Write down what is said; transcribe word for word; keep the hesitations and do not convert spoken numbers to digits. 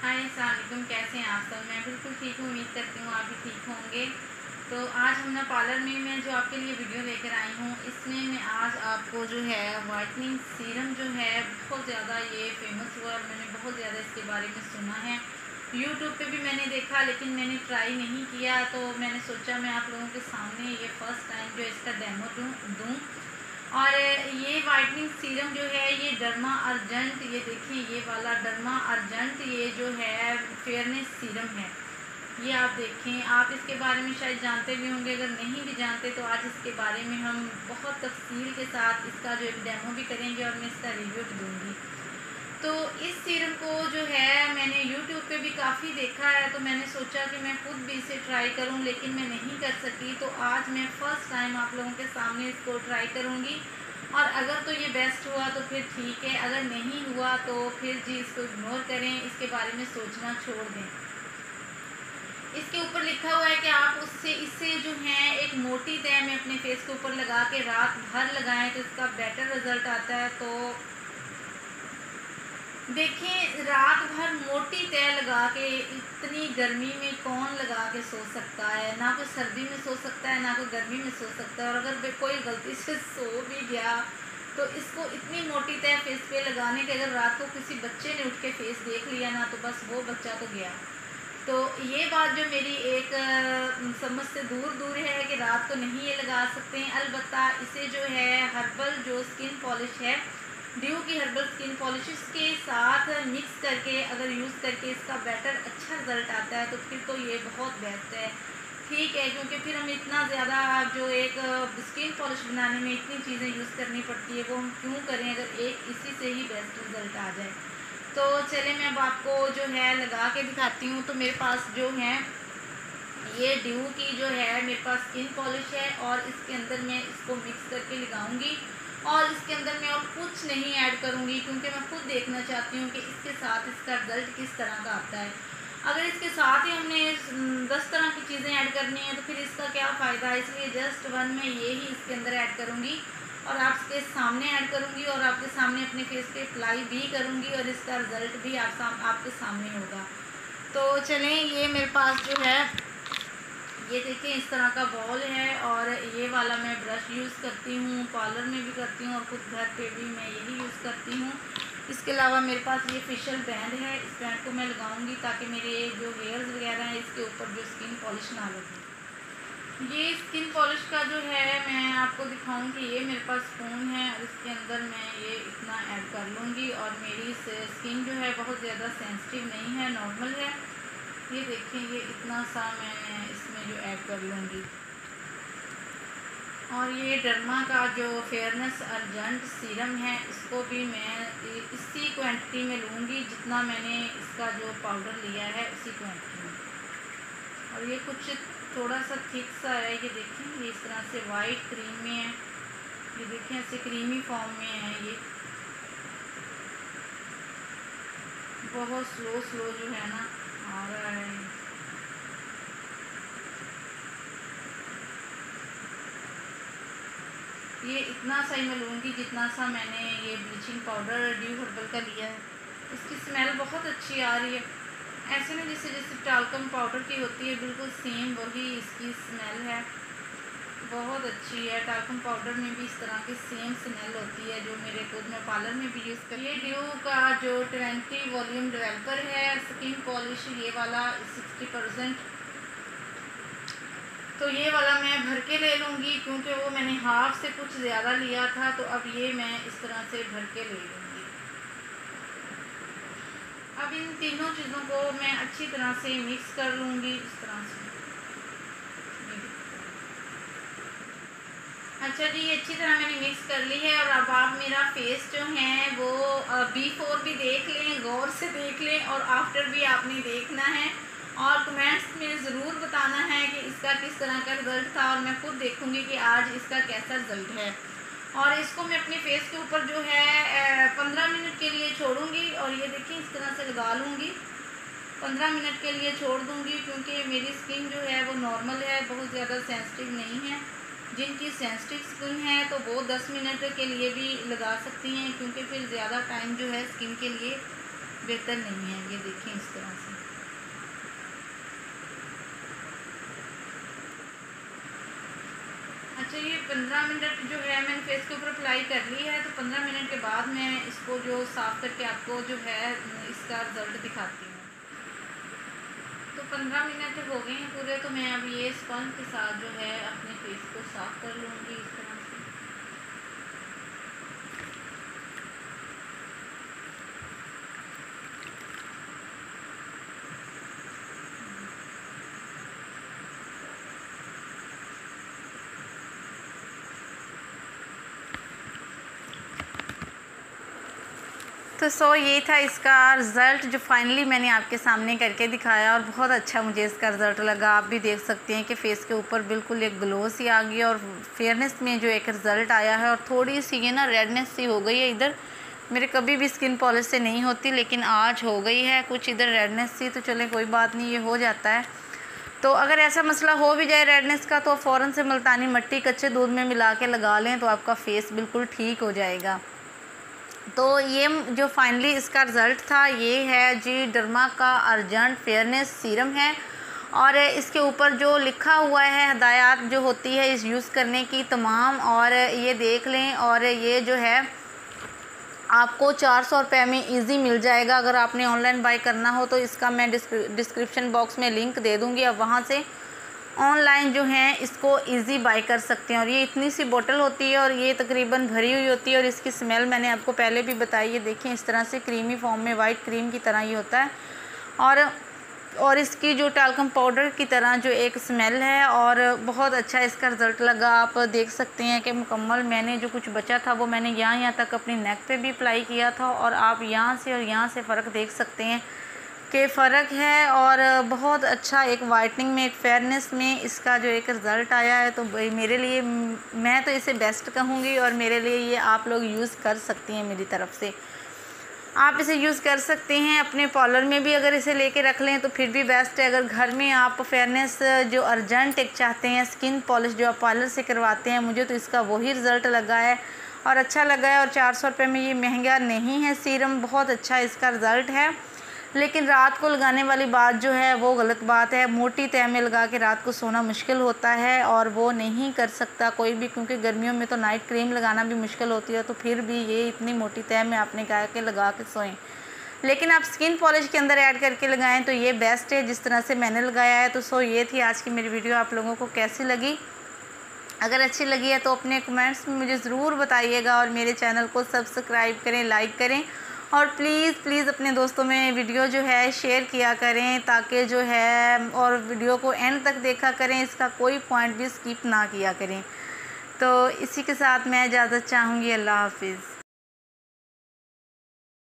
हाय अस्सलाम वालेकुम, कैसे हैं आप सब। मैं बिल्कुल ठीक हूँ, उम्मीद करती हूँ आप भी ठीक होंगे। तो आज हम ना पार्लर में मैं जो आपके लिए वीडियो लेकर आई हूँ, इसमें मैं आज आपको जो है वाइटनिंग सीरम जो है बहुत ज़्यादा ये फेमस हुआ और मैंने बहुत ज़्यादा इसके बारे में सुना है। यूट्यूब पे भी मैंने देखा लेकिन मैंने ट्राई नहीं किया, तो मैंने सोचा मैं आप लोगों के सामने ये फ़र्स्ट टाइम जो इसका डेमो दूँ दूँ और ये वाइटनिंग सीरम जो है ये डर्मा अर्जेंट, ये देखिए ये वाला डर्मा अर्जेंट ये जो है फेयरनेस सीरम है। ये आप देखें, आप इसके बारे में शायद जानते भी होंगे, अगर नहीं भी जानते तो आज इसके बारे में हम बहुत तफसील के साथ इसका जो एक डेमो भी करेंगे और मैं इसका रिव्यू भी दूँगी। तो इस सीरम को जो है मैंने यूट्यूब पे भी काफ़ी देखा है, तो मैंने सोचा कि मैं खुद भी इसे ट्राई करूं, लेकिन मैं नहीं कर सकी। तो आज मैं फ़र्स्ट टाइम आप लोगों के सामने इसको ट्राई करूंगी और अगर तो ये बेस्ट हुआ तो फिर ठीक है, अगर नहीं हुआ तो फिर जी इसको इग्नोर करें, इसके बारे में सोचना छोड़ दें। इसके ऊपर लिखा हुआ है कि आप उससे इससे जो है एक मोटी तय में अपने फेस के ऊपर लगा के रात भर लगाएं तो इसका बेटर रिज़ल्ट आता है। तो देखिए, रात भर मोटी तय लगा के इतनी गर्मी में कौन लगा के सो सकता है। ना कोई सर्दी में सो सकता है, ना कोई गर्मी में सो सकता है। और अगर कोई गलती से सो भी गया तो इसको इतनी मोटी तय फेस पे लगाने के अगर रात को किसी बच्चे ने उठ के फेस देख लिया ना, तो बस वो बच्चा तो गया। तो ये बात जो मेरी एक समझ से दूर दूर है कि रात को नहीं ये लगा सकते हैं। अलबत्ता इसे जो है हर्बल जो स्किन पॉलिश है, ड्यू की हर्बल स्किन पॉलिश के साथ मिक्स करके अगर यूज़ करके इसका बेटर अच्छा रिज़ल्ट आता है तो फिर तो ये बहुत बेस्ट है। ठीक है, क्योंकि फिर हम इतना ज़्यादा जो एक स्किन पॉलिश बनाने में इतनी चीज़ें यूज़ करनी पड़ती है, वो हम क्यों करें अगर एक इसी से ही बेस्ट रिज़ल्ट आ जाए। तो चले मैं अब आपको जो है लगा के दिखाती हूँ। तो मेरे पास जो है ये ड्यू की जो है मेरे पास स्किन पॉलिश है और इसके अंदर मैं इसको मिक्स करके लगाऊंगी और इसके अंदर मैं और कुछ नहीं ऐड करूंगी, क्योंकि मैं खुद देखना चाहती हूँ कि इसके साथ इसका रिज़ल्ट किस तरह का आता है। अगर इसके साथ ही हमने दस तरह की चीज़ें ऐड करनी है तो फिर इसका क्या फ़ायदा है। इसलिए जस्ट वन में ये ही इसके अंदर ऐड करूँगी और आपके सामने ऐड करूँगी और आपके सामने अपने फेस पे अप्लाई भी करूँगी और इसका रिज़ल्ट भी आप साम, आपके सामने होगा। तो चलें, ये मेरे पास जो है ये देखिए इस तरह का बॉल है और ये वाला मैं ब्रश यूज़ करती हूँ, पार्लर में भी करती हूँ और खुद घर पे भी मैं यही यूज़ करती हूँ। इसके अलावा मेरे पास ये फेशियल बैंड है, इस बैंड को मैं लगाऊंगी ताकि मेरे जो हेयर्स वगैरह हैं इसके ऊपर जो स्किन पॉलिश ना लगे। ये स्किन पॉलिश का जो है मैं आपको दिखाऊंगी, ये मेरे पास स्पून है और इसके अंदर मैं ये इतना ऐड कर लूँगी और मेरी स्किन जो है बहुत ज़्यादा सेंसिटिव नहीं है, नॉर्मल है। ये देखें, ये इतना सा मैं इसमें जो ऐड कर लूँगी और ये डर्मा का जो फेयरनेस अर्जेंट सीरम है इसको भी मैं इसी क्वांटिटी में लूँगी जितना मैंने इसका जो पाउडर लिया है उसी क्वांटिटी में। और ये कुछ थोड़ा सा थिक सा है, ये देखें ये इस तरह से वाइट क्रीम में है, ये देखें ऐसे क्रीमी फॉर्म में है। ये बहुत स्लो स्लो जो है ना आ रहा है। ये इतना सा ही मैं लूँगी जितना सा मैंने ये ब्लीचिंग पाउडर ड्यू हर्बल का लिया है। इसकी स्मेल बहुत अच्छी आ रही है, ऐसे नहीं जैसे जैसे टाल्कम पाउडर की होती है, बिल्कुल सेम वही इसकी स्मेल है, बहुत अच्छी है। टाल्कम पाउडर में भी इस तरह की सेम स्मेल होती है जो मेरे खुद में पार्लर में भी यूज़ कर। ये ड्यू का जो ट्वेंटी वॉल्यूम डेवलपर है स्किन पॉलिश, ये वाला सिक्सटी परसेंट, तो ये वाला मैं भर के ले लूँगी क्योंकि वो मैंने हाफ से कुछ ज़्यादा लिया था, तो अब ये मैं इस तरह से भर के ले लूँगी। अब इन तीनों चीज़ों को मैं अच्छी तरह से मिक्स कर लूँगी इस तरह से। अच्छा जी, ये अच्छी तरह मैंने मिक्स कर ली है और अब आप मेरा फेस जो है वो बिफोर भी देख लें, गौर से देख लें और आफ्टर भी आपने देखना है और कमेंट्स में ज़रूर बताना है कि इसका किस तरह का रिज़ल्ट था और मैं खुद देखूंगी कि आज इसका कैसा रिज़ल्ट है। और इसको मैं अपने फेस के ऊपर जो है पंद्रह मिनट के लिए छोड़ूंगी और ये देखिए इस तरह से लगा लूँगी, पंद्रह मिनट के लिए छोड़ दूँगी क्योंकि मेरी स्किन जो है वो नॉर्मल है, बहुत ज़्यादा सेंसिटिव नहीं है। जिनकी सेंसिटिव स्किन है तो वो दस मिनट के लिए भी लगा सकती हैं, क्योंकि फिर ज़्यादा टाइम जो है स्किन के लिए बेहतर नहीं है। ये देखें इस तरह से। अच्छा, ये पंद्रह मिनट जो है मैंने फेस के ऊपर अप्लाई कर ली है, तो पंद्रह मिनट के बाद मैं इसको जो साफ़ करके आपको जो है इसका रिज़ल्ट दिखाती हूँ। तो पंद्रह मिनट हो गए हैं पूरे, तो मैं अब ये स्पंज के साथ जो है अपने फेस को साफ़ कर लूँगी इस तरह से। तो सो ये था इसका रिज़ल्ट जो फाइनली मैंने आपके सामने करके दिखाया, और बहुत अच्छा मुझे इसका रिज़ल्ट लगा। आप भी देख सकते हैं कि फ़ेस के ऊपर बिल्कुल एक ग्लो सी आ गई और फेयरनेस में जो एक रिज़ल्ट आया है, और थोड़ी सी ये ना रेडनेस सी हो गई है इधर। मेरे कभी भी स्किन पॉलिश से नहीं होती, लेकिन आज हो गई है कुछ इधर रेडनेस सी। तो चले कोई बात नहीं, ये हो जाता है। तो अगर ऐसा मसला हो भी जाए रेडनेस का, तो फ़ौरन से मुल्तानी मिट्टी कच्चे दूध में मिला के लगा लें, तो आपका फ़ेस बिल्कुल ठीक हो जाएगा। तो ये जो फाइनली इसका रिज़ल्ट था, ये है जी डर्मा का अर्जेंट फेयरनेस सीरम है, और इसके ऊपर जो लिखा हुआ है हदायत जो होती है इस यूज़ करने की तमाम, और ये देख लें। और ये जो है आपको चार सौ रुपये में इजी मिल जाएगा। अगर आपने ऑनलाइन बाय करना हो तो इसका मैं डिस्क्रिप्शन बॉक्स में लिंक दे दूँगी, आप वहाँ से ऑनलाइन जो है इसको इजी बाय कर सकते हैं। और ये इतनी सी बोतल होती है और ये तकरीबन भरी हुई होती है, और इसकी स्मेल मैंने आपको पहले भी बताई है। देखें इस तरह से क्रीमी फॉर्म में, वाइट क्रीम की तरह ये होता है, और और इसकी जो टैल्कम पाउडर की तरह जो एक स्मेल है, और बहुत अच्छा इसका रिज़ल्ट लगा। आप देख सकते हैं कि मुकम्मल मैंने जो कुछ बचा था वो मैंने यहाँ यहाँ तक अपनी नेक पे भी अप्लाई किया था, और आप यहाँ से और यहाँ से फ़र्क देख सकते हैं कि फ़र्क है। और बहुत अच्छा एक वाइटनिंग में, एक फेयरनेस में इसका जो एक रिज़ल्ट आया है। तो मेरे लिए, मैं तो इसे बेस्ट कहूँगी, और मेरे लिए ये आप लोग यूज़ कर सकती हैं। मेरी तरफ़ से आप इसे यूज़ कर सकते हैं। अपने पार्लर में भी अगर इसे लेके रख लें तो फिर भी बेस्ट है। अगर घर में आप फेयरनेस जो अर्जेंट एक चाहते हैं, स्किन पॉलिश जो आप पार्लर से करवाते हैं, मुझे तो इसका वही रिज़ल्ट लगा है और अच्छा लगा है। और चार सौ रुपये में ये महंगा नहीं है सीरम, बहुत अच्छा इसका रिज़ल्ट है। लेकिन रात को लगाने वाली बात जो है वो गलत बात है। मोटी तह में लगा के रात को सोना मुश्किल होता है, और वो नहीं कर सकता कोई भी, क्योंकि गर्मियों में तो नाइट क्रीम लगाना भी मुश्किल होती है। तो फिर भी ये इतनी मोटी तह में आपने कहा कि लगा के सोएं, लेकिन आप स्किन पॉलिश के अंदर ऐड करके लगाएं तो ये बेस्ट है, जिस तरह से मैंने लगाया है। तो सो ये थी आज की मेरी वीडियो। आप लोगों को कैसी लगी? अगर अच्छी लगी है तो अपने कमेंट्स में मुझे ज़रूर बताइएगा, और मेरे चैनल को सब्सक्राइब करें, लाइक करें, और प्लीज़ प्लीज़ अपने दोस्तों में वीडियो जो है शेयर किया करें, ताकि जो है, और वीडियो को एंड तक देखा करें, इसका कोई पॉइंट भी स्किप ना किया करें। तो इसी के साथ मैं इजाज़त चाहूँगी। अल्लाह हाफिज़।